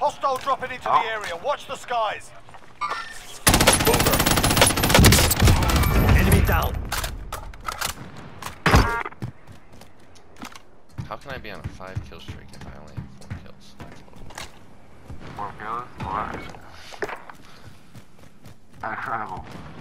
Hostile dropping into the area. Watch the skies. Enemy down. How can I be on a 5 kill streak if I only have 4 kills? 4 kills? What? I travel.